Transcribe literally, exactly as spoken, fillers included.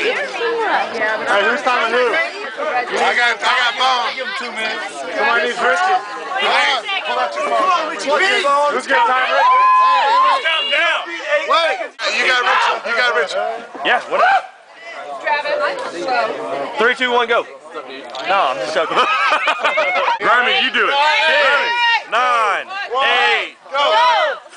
Alright, who's timing who? I got, I got Bone. Give him two minutes. Somebody needs Richard. Pull out your phone. Who's gonna time Richard? Calm down. Wait. You got Richard. You got Richard. Yeah, what up? Three, two, one, go. No, I'm just joking. Grimy, you do it. Ten, nine, eight, go.